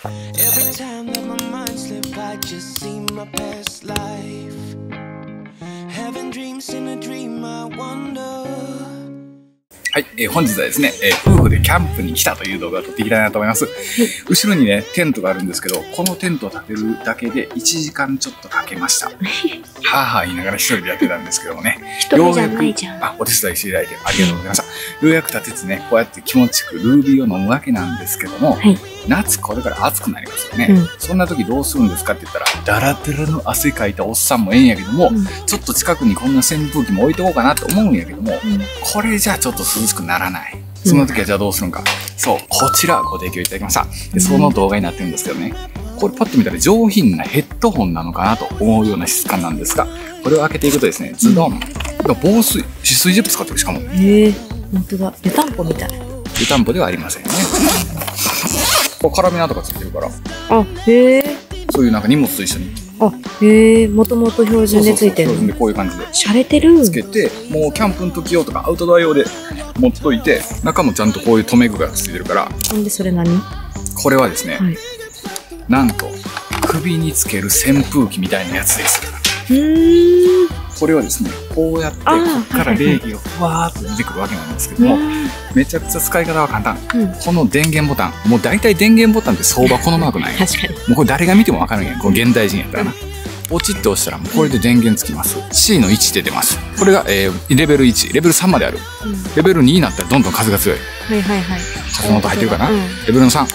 Every time that my mind slip, I just see my past life. Having dreams in a dream, I wonder. はい、本日はですね、夫婦でキャンプに来たという動画を撮っていきたいなと思います。後ろにね、テントがあるんですけど、このテントを立てるだけで1時間ちょっとかけました。はぁはぁ言いながら一人でやってたんですけどもね。 一人じゃないじゃん。 お手伝いしていただいてありがとうございました。ようやく立ててね、こうやって気持ちよくルービーを飲むわけなんですけども、はい、夏これから暑くなりますよね。そんな時どうするんですかって言ったら、ダラダラの汗かいたおっさんもええんやけども、ちょっと近くにこんな扇風機も置いとこうかなと思うんやけども、これじゃちょっと涼しくならない。その時はじゃあどうするんか。そう、こちらご提供いただきました。で、その動画になってるんですけどね。これパッと見たら上品なヘッドホンなのかなと思うような質感なんですが、これを開けていくとですね、ズドン。防水、止水ジップ使ってるしかも。 本当だ。湯たんぽみたい。 湯たんぽではありませんね。これカラビナとかついてるから。そういうなんか荷物と一緒に。 もともと標準でついてるの。 こういう感じで。 しゃれてる。 つけて、もうキャンプの時用とかアウトドア用で持っといて、中もちゃんとこういう留め具がついてるから。 なんでそれ何？ これはですね、なんと首につける扇風機みたいなやつです。これはですね、こうやってこっから冷気がふわーっと出てくるわけなんですけども、めちゃくちゃ使い方は簡単。この電源ボタン、もう大体電源ボタンって相場このマークない。 確かに。 もうこれ誰が見てもわかるんやん。この現代人やったらな。ポチッと押したらもうこれで電源つきます。C の1って出ます。これが、レベル1、レベル3まである。レベル2になったらどんどん風が強い。風の音入ってるかな。レベルの3。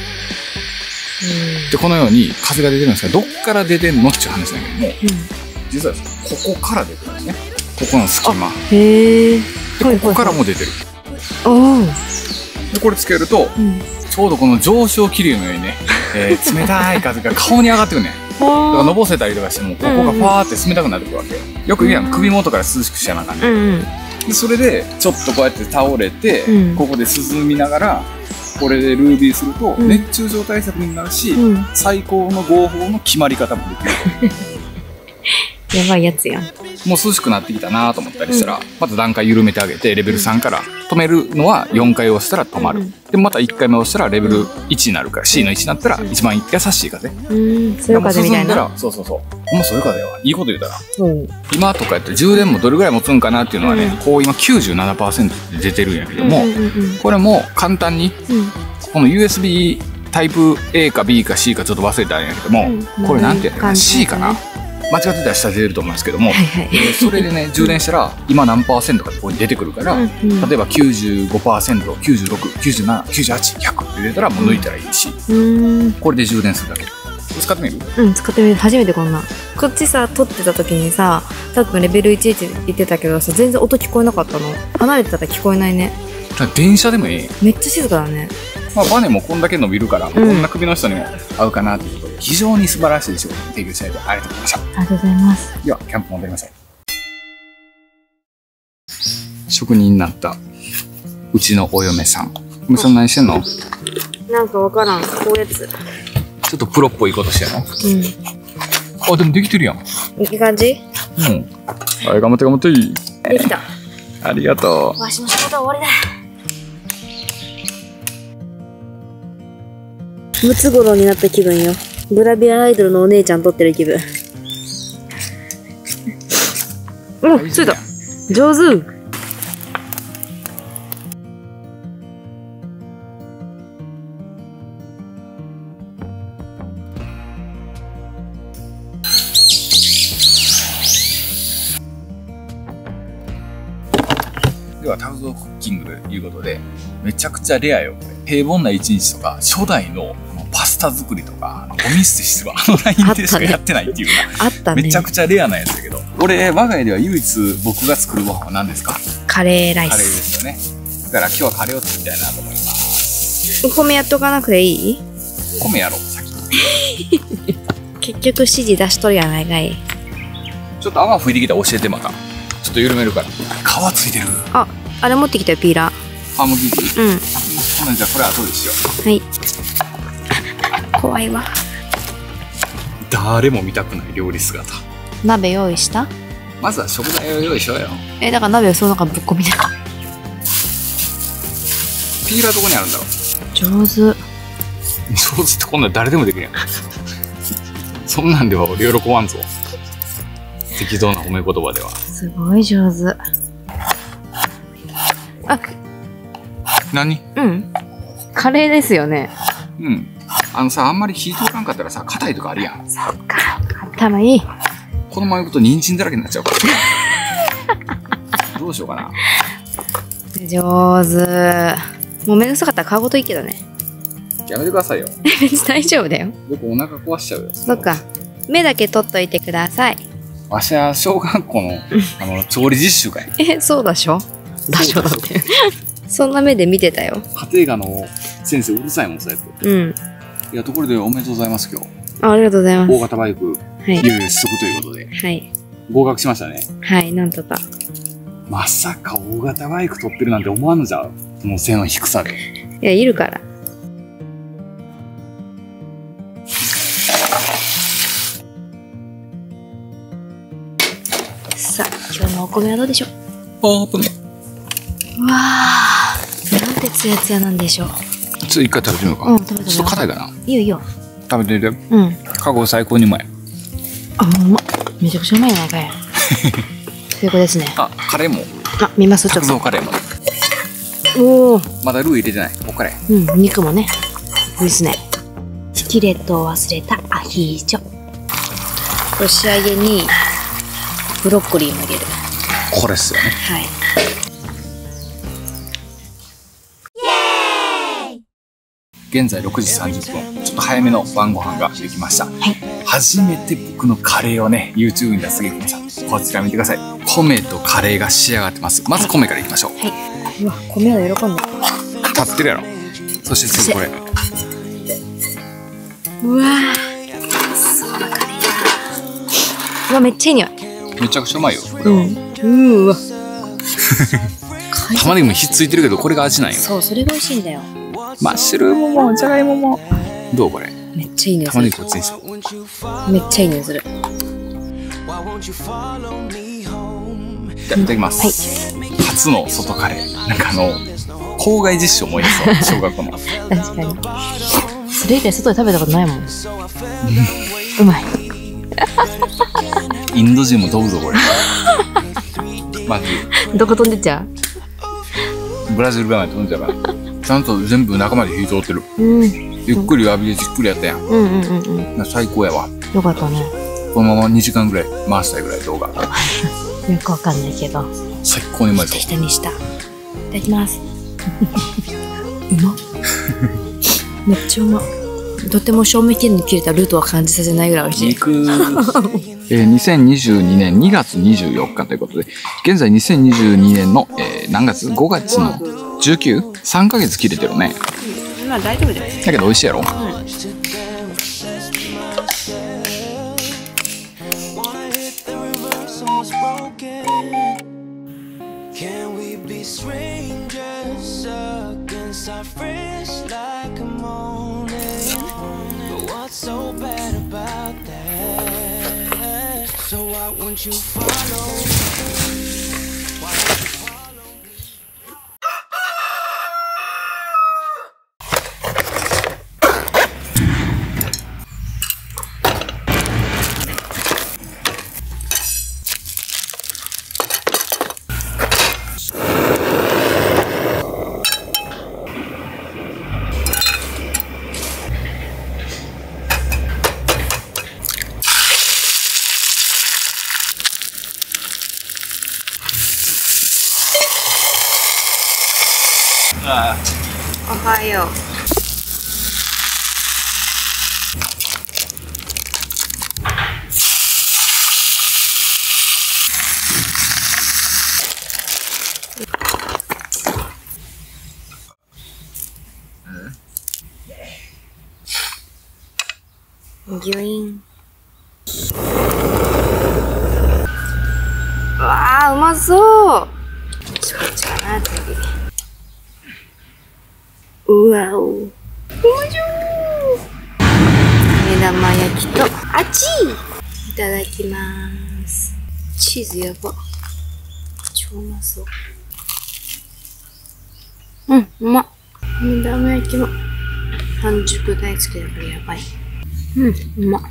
で、このように風が出てるんですが、どっから出てんのっていう話なんだけども、実はここから出てるんですね。ここの隙間。で、ここからも出てる。で、これつけると、ちょうどこの上昇気流のようにね、冷たい風が顔に上がってくるね。だからのぼせたりとかしても、ここがファーって冷たくなってくるわけよ。よく言うやん、首元から涼しくしちゃうな感じ。で、それで、ちょっとこうやって倒れて、ここで涼みながら、これでルービーすると、熱中症対策になるし、最高の合法の決まり方もできる。 やばいやつやん。 もう涼しくなってきたなと思ったりしたら、また段階緩めてあげて、レベル3から止めるのは4回押したら止まる。で、また1回目押したらレベル1になるから、C の1になったら一番優しい風。 そよ風みたいな。 そう。ほんまそよ風は。いいこと言うたら。今とかやって充電もどれぐらい持つんかなっていうのはね、こう今 97% で出てるんやけども、これも簡単に、この USB タイプ A か B か C かちょっと忘れたんやけども、これなんていうのかな、C かな。間違ってたら下で出ると思うんですけども、それでね、充電したら今何%かここに出てくるから、例えば 95%、96、97、98、100って出たらもう抜いたらいいし、これで充電するだけ。使ってみる？ 使ってみる。初めてこんな。こっちさ、撮ってた時にさ、たっくんレベル1って言ってたけどさ、全然音聞こえなかったの。離れてたら聞こえないね。 電車でもいい。 めっちゃ静かだね。 バネもこんだけ伸びるから、こんな首の人にも合うかなということで、非常に素晴らしい仕事に提供したいとありがとうございました。 ありがとうございます。 では、キャンプ戻りましょう。職人になったうちのお嫁さん。お嫁さん何してんの？ なんかわからん。こういうやつ。 ちょっとプロっぽいことしてんの？あ、でもできてるやん。 いい感じ？ はい、頑張って頑張って。 できた。 ありがとう。 わしの仕事は終わりだ。ムツゴロウになった気分よ。グラビアアイドルのお姉ちゃん撮ってる気分。ついた。上手。 では、タウゾークッキングということで、めちゃくちゃレアよ、これ。平凡な一日とか、初代のパスタ作りとか、ゴミ捨てしてはラインでしかやってないっていうな。めちゃくちゃレアなやつだけど。俺、我が家では唯一僕が作るご飯は何ですか？ カレーライス。 カレーですよね。だから今日はカレーを作りたいなと思います。 お米やっとかなくていい？ 米やろう、先に。 結局指示出しとるやないかい。 ちょっと泡吹いてきたら教えてまた。ちょっと緩めるから。皮ついてる。 あれ持ってきたよ、ピーラー。 ハムギキ。じゃあこれ後でしよう。はい。怖いわ。 誰も見たくない料理姿。 鍋用意した？ まずは食材を用意しようよ。 だから鍋をその中ぶっ込みだ。 ピーラーどこにあるんだろう。 上手。 上上手ってこんなん誰でもできるやん。そんなんでは俺喜ばんぞ。適当な褒め言葉では。 すごい上手。あ、 何？ うん。カレーですよね。 うん。あんまり火通らんかったらさ、硬いとかあるやん。 そっか。頭いい。 このまま行くと人参だらけになっちゃうから。どうしようかな。 上手。もうめんどくさかったら皮ごといいけどね。 やめてくださいよ。 別に大丈夫だよ。 僕お腹壊しちゃうよ。 そっか。目だけ取っといてください。 わしは小学校の調理実習かい。 そうだしょ？だしょだって。そんな目で見てたよ。 家庭科の先生うるさいもんさやつ。 うん。 いや、ところでおめでとうございます今日。 ありがとうございます。 大型バイク、 はい。 いよいよ取得ということで。 はい。 合格しましたね。 はい、なんとか。 まさか大型バイク取ってるなんて思わんのじゃう。その背の低さで。 いや、いるから。さあ、今日のお米はどうでしょう。 オープン。 うわあ、なんてツヤツヤなんでしょう。 ちょっと一回食べてみようか。 うん、食べてみよう。 ちょっと硬いかな。 いいよいいよ。 食べてみて。 うん。 過去最高にうまい。 あ、うまっ。めちゃくちゃうまいやないかい。最高ですね。 あ、カレーも。 あ、見ますちょっ角と。 蔵カレーも。 おお。 まだルー入れてない。おカレー。 うん、肉もね。いいですね。スキレットを忘れたアヒージョ。これ仕上げにブロッコリーも入れる。 これっすよね。 はい。 現在6時30分。ちょっと早めの晩ご飯ができました。はい。初めて僕のカレーをね、YouTube に出すげきました。こちら見てください。米とカレーが仕上がってます。まず米からいきましょう。 はい。うわ、米が喜んでる。 立ってるやろ。そして次これ。 うわぁ。そうなカレーだ。うわ、めっちゃいい匂い。 めちゃくちゃうまいよ。これは。 うわ。 玉ねぎもひっついてるけど、これが味なんよ。 そう、それが美味しいんだよ。 マッシュルームも、じゃがいもも。どうこれ。 めっちゃいい匂いする。 玉ねぎこっちにして。 めっちゃいい匂いする。 じゃあいただきます。はい。初の外カレー。なんか校外実習思い出そう。小学校の。 確かに。それ以外外で食べたことないもん。うまい。 インド人も飛ぶぞこれ。マジ。 どこ飛んでっちゃう？ブラジルぐらいまで飛んじゃうから。ちゃんと全部中まで火通ってる。ゆっくり浴びてじっくりやったやん。最高やわ。 よかったね。このまま2時間ぐらい回したいぐらい動画。 よくわかんないけど。 最高にうまいぞ。 下にした。いただきます。うま。めっちゃうま。とても賞味期限に切れたルートは感じさせないぐらい美味しい。 肉。2022年2月24日ということで、現在2022年の、何月 ?5 月の19？ 3ヶ月切れてるね。 まあ大丈夫だよ。 だけど美味しいやろ。 So bad about that. So why won't you follow? Why won't you follow おはよう。ギュイン。わあ、うまそう。こっちかな、次。うわお。うまじょー。目玉焼きと、あちー。いただきます。チーズやば。超うまそう。うん、うまっ。目玉焼きも。 半熟大好きだからやばい。うん、うまっ。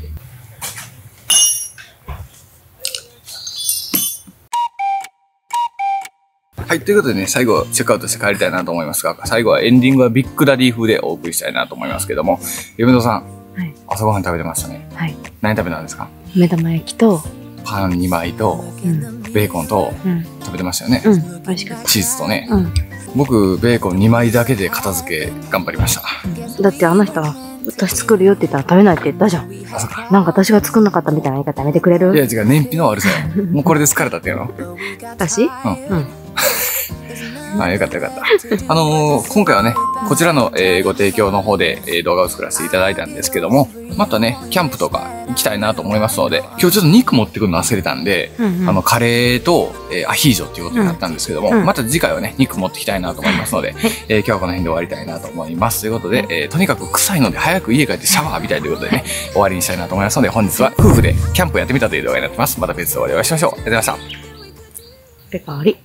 はい、ということでね、最後、チェックアウトして帰りたいなと思いますが、最後はエンディングはビッグダディ風でお送りしたいなと思いますけども、夢戸さん、 はい、 朝ごはん食べてましたね。 はい。 何食べたんですか？ 目玉焼きと、 パン2枚と、ベーコンと、食べてましたよね。 うん、美味しかった。 チーズとね。僕、ベーコン2枚だけで片付け頑張りました。 だってあの人は、私作るよって言ったら食べないって言ったじゃん。 あ、そっか。 なんか私が作んなかったみたいな言い方やめてくれる？ いや違う、燃費の悪さよ。もうこれで疲れたっていうの？ 私？うん。 あ、よかったよかった。今回はね、こちらの、ご提供の方で、動画を作らせていただいたんですけども、またね、キャンプとか行きたいなと思いますので、今日ちょっと肉持ってくるの忘れたんで、カレーと、アヒージョっていうことになったんですけども、また次回はね、肉持ってきたいなと思いますので、今日はこの辺で終わりたいなと思います。ということで、とにかく臭いので早く家帰ってシャワー浴びたいということでね、終わりにしたいなと思いますので、本日は夫婦でキャンプやってみたという動画になってます。また別でお会いしましょう。ありがとうございました。 ペカリ。